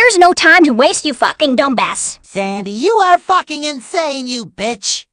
There's no time to waste, you fucking dumbass. Sandy, you are fucking insane, you bitch.